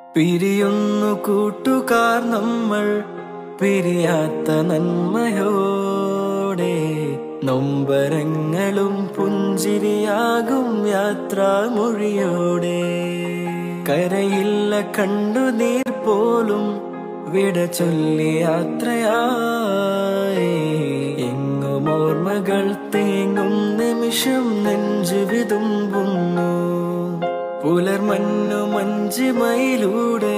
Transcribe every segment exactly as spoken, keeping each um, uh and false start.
പിരിയുന്നു കൂട്ടുകാർ നമ്മൾ പിരിയാത്ത നന്മയോടെ, നൊമ്പരങ്ങളും പുഞ്ചിരിയാകും യാത്രാമൊഴിയോടെ. കരയില്ല കണ്ണുനീർ പോലും വിട ചൊല്ലി യാത്രയായി, എങ്ങും ഓർമ്മകൾ തേങ്ങും നിമിഷം നെഞ്ചു വിതുമ്പുന്നു. പുലർമഞ്ഞു മഞ്ചിമയിലൂടെ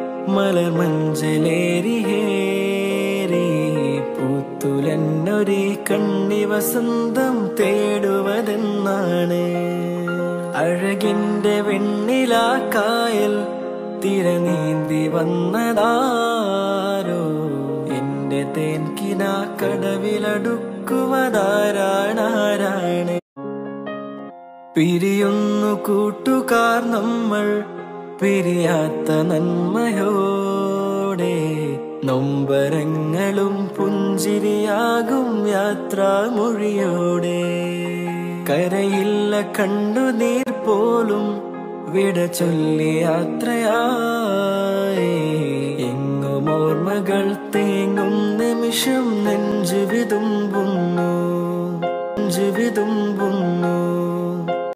മലർമഞ്ചലേറിയേറി, പൂത്തുലന്നൊരു കണ്ണി വസന്തം തേടുവതെന്നാണ്. അഴകിന്റെ വെണ്ണിലാക്കായൽ തിരനീന്തി വന്നതാരോ, എന്റെ തേൻകിനാ കടവിലടുക്കുവതാരാണാരാണ്. പിരിയുന്നു കൂട്ടുകാർ നമ്മൾ പിരിയാത്ത നന്മയോടെ, നൊമ്പരങ്ങളും പുഞ്ചിരിയാകും യാത്രാമൊഴിയോടെ. കരയില്ല കണ്ണുനീർ പോലും വിട ചൊല്ലി യാത്രയായി, എങ്ങും ഓർമ്മകൾ തേങ്ങും നിമിഷം നെഞ്ചു വിതുമ്പുന്നു നെഞ്ചു വിതുമ്പുന്നു.